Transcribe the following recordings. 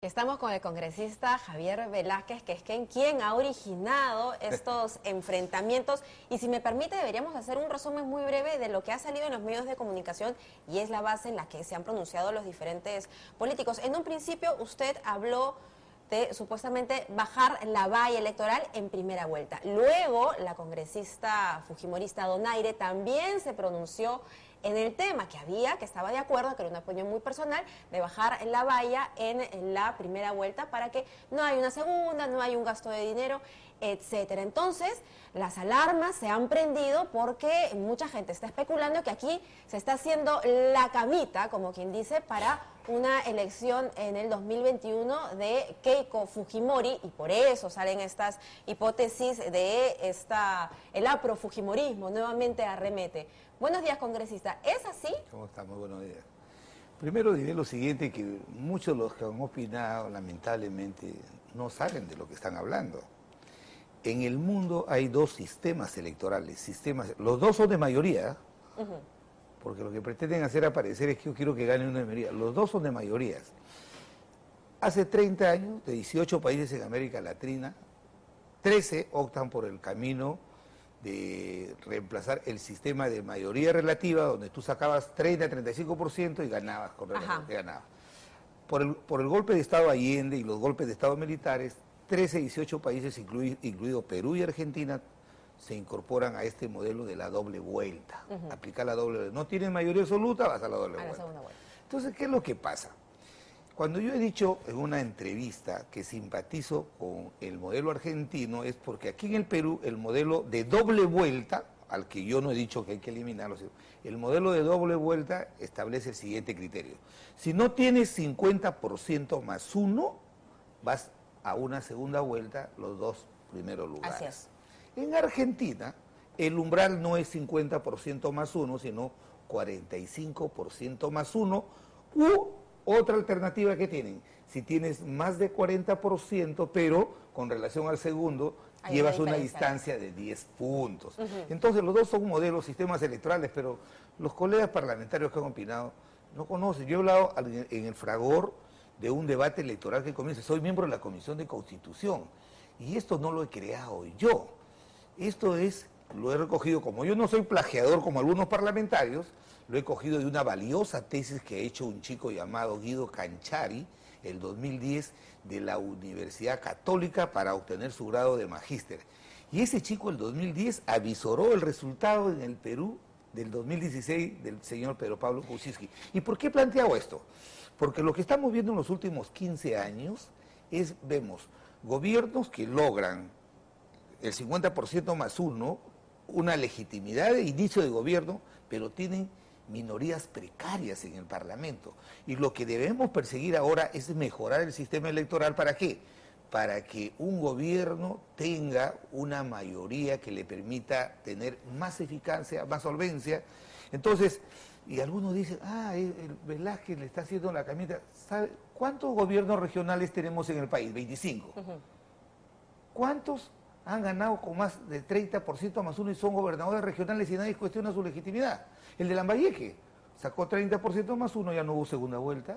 Estamos con el congresista Javier Velázquez, que es quien ha originado estos enfrentamientos. Y si me permite, deberíamos hacer un resumen muy breve de lo que ha salido en los medios de comunicación y es la base en la que se han pronunciado los diferentes políticos. En un principio, usted habló de supuestamente bajar la valla electoral en primera vuelta. Luego, la congresista fujimorista Donaire también se pronunció en el tema que estaba de acuerdo, que era una opinión muy personal, de bajar la valla en la primera vuelta para que no haya una segunda, no haya un gasto de dinero, etcétera. Entonces, las alarmas se han prendido porque mucha gente está especulando que aquí se está haciendo la camita, como quien dice, para una elección en el 2021 de Keiko Fujimori, y por eso salen estas hipótesis de el aprofujimorismo nuevamente arremete. Buenos días, congresista. ¿Es así? ¿Cómo estamos? Buenos días. Primero diré lo siguiente, que muchos de los que han opinado, lamentablemente, no saben de lo que están hablando. En el mundo hay dos sistemas electorales, los dos son de mayoría, porque lo que pretenden hacer aparecer es que yo quiero que gane una mayoría. Los dos son de mayorías. Hace 30 años, de 18 países en América Latina, 13 optan por el camino de reemplazar el sistema de mayoría relativa, donde tú sacabas 30-35% y ganabas correctamente. Por el golpe de Estado Allende y los golpes de Estado militares, 13-18 países, incluido Perú y Argentina, se incorporan a este modelo de la doble vuelta. Aplicar la doble vuelta. No tienes mayoría absoluta, vas a la doble vuelta. Entonces, ¿qué es lo que pasa? Cuando yo he dicho en una entrevista que simpatizo con el modelo argentino, es porque aquí en el Perú el modelo de doble vuelta, al que yo no he dicho que hay que eliminarlo, el modelo de doble vuelta establece el siguiente criterio. Si no tienes 50% más uno, vas a una segunda vuelta los dos primeros lugares. Así es. En Argentina, el umbral no es 50% más uno, sino 45% más uno, u otra alternativa que tienen. Si tienes más de 40%, pero con relación al segundo, llevas una distancia de 10 puntos. Entonces, los dos son modelos, sistemas electorales, pero los colegas parlamentarios que han opinado no conocen. Yo he hablado en el fragor de un debate electoral que comienza. Soy miembro de la Comisión de Constitución y esto no lo he creado yo. Esto lo he recogido, como yo no soy plagiador como algunos parlamentarios, lo he cogido de una valiosa tesis que ha hecho un chico llamado Guido Canchari, el 2010, de la Universidad Católica para obtener su grado de magíster. Y ese chico, el 2010, avisoró el resultado en el Perú del 2016 del señor Pedro Pablo Kuczynski. ¿Y por qué he planteado esto? Porque lo que estamos viendo en los últimos 15 años vemos gobiernos que logran el 50% más uno, una legitimidad de inicio de gobierno, pero tienen minorías precarias en el Parlamento. Y lo que debemos perseguir ahora es mejorar el sistema electoral. ¿Para qué? Para que un gobierno tenga una mayoría que le permita tener más eficacia, más solvencia. Entonces, y algunos dicen, el Velázquez le está haciendo la camita. ¿Sabe cuántos gobiernos regionales tenemos en el país? 25. ¿Cuántos han ganado con más de 30% más uno y son gobernadores regionales y nadie cuestiona su legitimidad? El de Lambayeque sacó 30% más uno, ya no hubo segunda vuelta.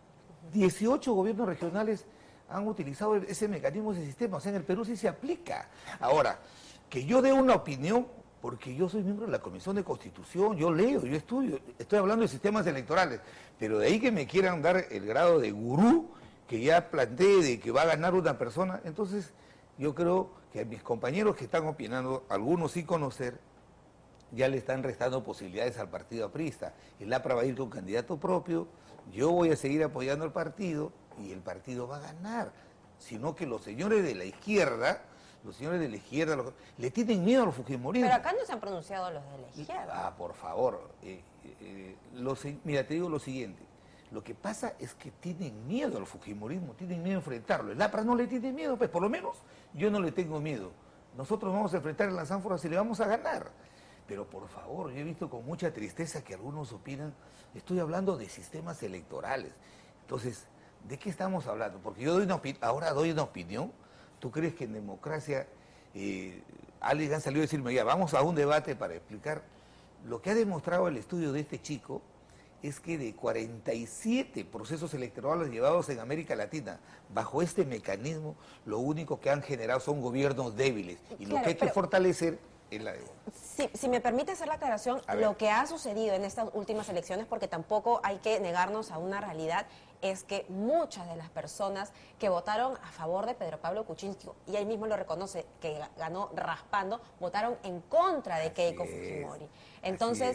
18 gobiernos regionales han utilizado ese mecanismo, ese sistema. O sea, en el Perú sí se aplica. Ahora, que yo dé una opinión, porque yo soy miembro de la Comisión de Constitución, yo leo, yo estudio, estoy hablando de sistemas electorales, pero de ahí que me quieran dar el grado de gurú que ya planteé de que va a ganar una persona, entonces yo creo que a mis compañeros que están opinando, algunos sin conocer, ya le están restando posibilidades al partido aprista. El APRA va a ir con candidato propio, yo voy a seguir apoyando al partido y el partido va a ganar. Sino que los señores de la izquierda, le tienen miedo al fujimorismo. Pero acá no se han pronunciado los de la izquierda. Por favor. Mira, te digo lo siguiente. Lo que pasa es que tienen miedo al fujimorismo, tienen miedo a enfrentarlo. El APRA no le tiene miedo, pues por lo menos yo no le tengo miedo. Nosotros vamos a enfrentar en las ánforas y le vamos a ganar. Pero por favor, yo he visto con mucha tristeza que algunos opinan, estoy hablando de sistemas electorales. Entonces, ¿de qué estamos hablando? Porque yo ahora doy una opinión. ¿Tú crees que en democracia alguien ha salido a decirme, ya, vamos a un debate para explicar? Lo que ha demostrado el estudio de este chico es que de 47 procesos electorales llevados en América Latina, bajo este mecanismo, lo único que han generado son gobiernos débiles. Y claro, lo que hay que fortalecer es la... Si me permite hacer la aclaración, lo que ha sucedido en estas últimas elecciones, porque tampoco hay que negarnos a una realidad, es que muchas de las personas que votaron a favor de Pedro Pablo Kuczynski, y él mismo lo reconoce, que ganó raspando, votaron en contra de Keiko Fujimori. Entonces,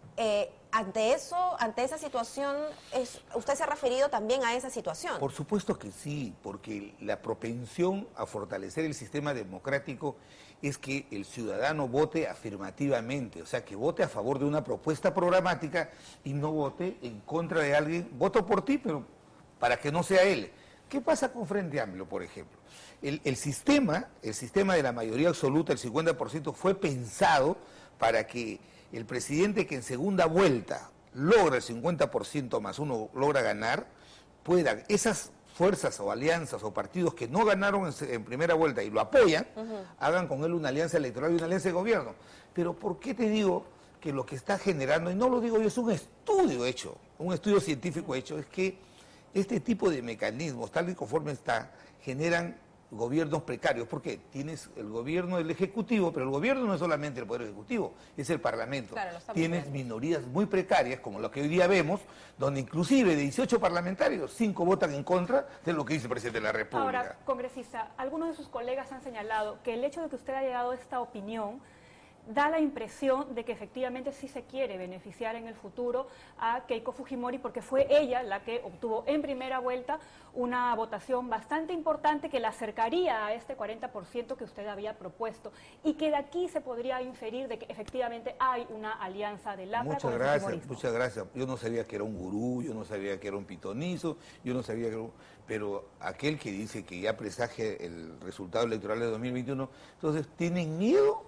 ante esa situación, ¿usted se ha referido también a esa situación? Por supuesto que sí, porque la propensión a fortalecer el sistema democrático es que el ciudadano vote afirmativamente, o sea, que vote a favor de una propuesta programática y no vote en contra de alguien. Voto por ti, pero para que no sea él. ¿Qué pasa con Frente Amplio, por ejemplo? El sistema de la mayoría absoluta, el 50%, fue pensado para que el presidente que en segunda vuelta logra el 50% más uno logra ganar, puedan esas fuerzas o alianzas o partidos que no ganaron en primera vuelta y lo apoyan, hagan con él una alianza electoral y una alianza de gobierno. Pero ¿por qué te digo que lo que está generando, y no lo digo yo, es un estudio hecho, un estudio científico hecho, es que este tipo de mecanismos, tal y conforme está, generan gobiernos precarios, porque tienes el gobierno del Ejecutivo, pero el gobierno no es solamente el Poder Ejecutivo, es el Parlamento. Claro, tienes minorías muy precarias, como lo que hoy día vemos, donde inclusive de 18 parlamentarios, 5 votan en contra de lo que dice el presidente de la República. Ahora, congresista, algunos de sus colegas han señalado que el hecho de que usted haya llegado a esta opinión da la impresión de que efectivamente sí se quiere beneficiar en el futuro a Keiko Fujimori, porque fue ella la que obtuvo en primera vuelta una votación bastante importante que la acercaría a este 40% que usted había propuesto, y que de aquí se podría inferir de que efectivamente hay una alianza de LAPRA con el fujimorismo. Muchas gracias. Yo no sabía que era un gurú, yo no sabía que era un pitonizo, yo no sabía que era pero aquel que dice que ya presagia el resultado electoral de 2021, entonces, ¿tienen miedo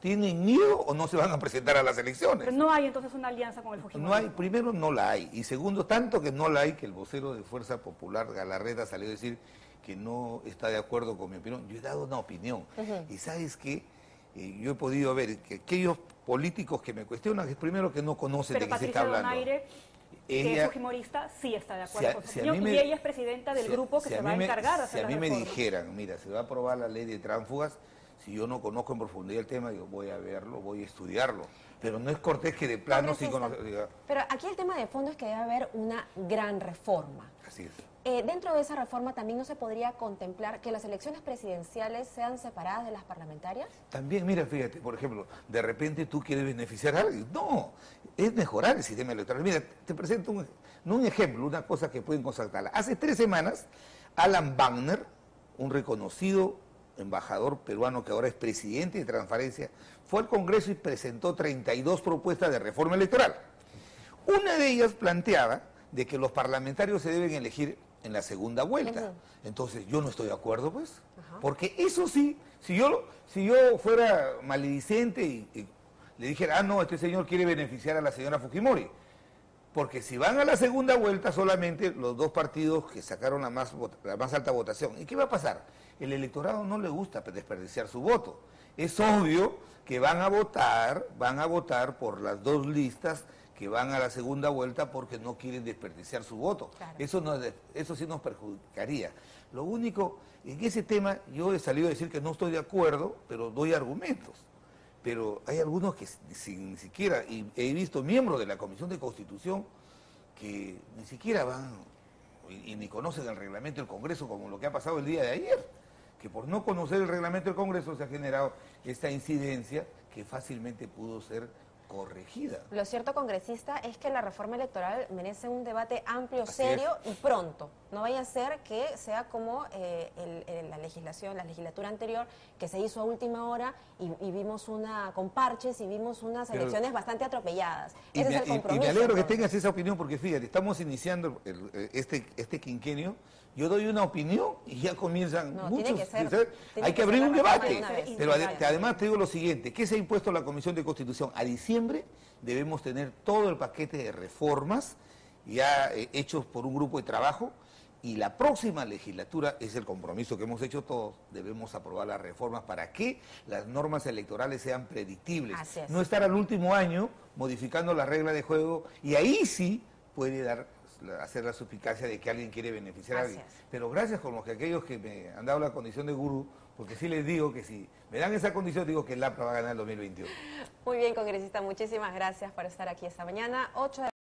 o no se van a presentar a las elecciones? Pero no hay entonces una alianza con el Fujimorismo. No hay, primero no la hay, y segundo, tanto que no la hay, que el vocero de Fuerza Popular, Galarreta, salió a decir que no está de acuerdo con mi opinión. Yo he dado una opinión, y ¿sabes qué? Yo he podido ver que aquellos políticos que me cuestionan, es primero que no conocen de qué se está hablando. Donaire, que es fujimorista, sí está de acuerdo con su opinión, y ella es presidenta del grupo que se va a encargar de hacer las reformas. Si a mí me dijeran, mira, se va a aprobar la ley de tránsfugas, si yo no conozco en profundidad el tema, digo, voy a verlo, voy a estudiarlo. Pero no es cortés que de plano sí conozca. Pero aquí el tema de fondo es que debe haber una gran reforma. Así es. Dentro de esa reforma también no se podría contemplar que las elecciones presidenciales sean separadas de las parlamentarias. También, mira, fíjate, por ejemplo, de repente tú quieres beneficiar a alguien. No, es mejorar el sistema electoral. Mira, te presento un ejemplo, una cosa que pueden constatar. Hace 3 semanas, Alan Wagner, un reconocido embajador peruano que ahora es presidente de Transparencia, fue al Congreso y presentó 32 propuestas de reforma electoral. Una de ellas planteaba de que los parlamentarios se deben elegir en la segunda vuelta. Entonces, yo no estoy de acuerdo, pues, porque eso sí, si yo fuera maledicente y le dijera, no, este señor quiere beneficiar a la señora Fujimori, porque si van a la segunda vuelta solamente los dos partidos que sacaron la más alta votación. ¿Y qué va a pasar? El electorado no le gusta desperdiciar su voto. Es obvio que van a votar por las dos listas que van a la segunda vuelta porque no quieren desperdiciar su voto. Claro. Eso sí nos perjudicaría. Lo único, en ese tema yo he salido a decir que no estoy de acuerdo, pero doy argumentos. Pero hay algunos que ni siquiera, y he visto miembros de la Comisión de Constitución que ni siquiera van y ni conocen el reglamento del Congreso, como lo que ha pasado el día de ayer, que por no conocer el reglamento del Congreso se ha generado esta incidencia que fácilmente pudo ser corregida. Lo cierto, congresista, es que la reforma electoral merece un debate amplio, serio y pronto. No vaya a ser que sea como la legislatura anterior, que se hizo a última hora y vimos con parches y vimos unas elecciones bastante atropelladas. Ese es el compromiso. Y me alegro que tengas esa opinión, porque fíjate, estamos iniciando este quinquenio. Yo doy una opinión y ya comienzan muchos. Hay que abrir un debate. Pero además te digo lo siguiente, ¿qué se ha impuesto la Comisión de Constitución? A diciembre debemos tener todo el paquete de reformas ya hechos por un grupo de trabajo, y la próxima legislatura, es el compromiso que hemos hecho todos, debemos aprobar las reformas para que las normas electorales sean predictibles. No estar al último año modificando la regla de juego, y ahí sí puede hacer la suspicacia de que alguien quiere beneficiar a alguien. Pero gracias con los que aquellos que me han dado la condición de gurú, porque sí les digo que si me dan esa condición, digo que el APRA va a ganar el 2021. Muy bien, congresista, muchísimas gracias por estar aquí esta mañana. 8 de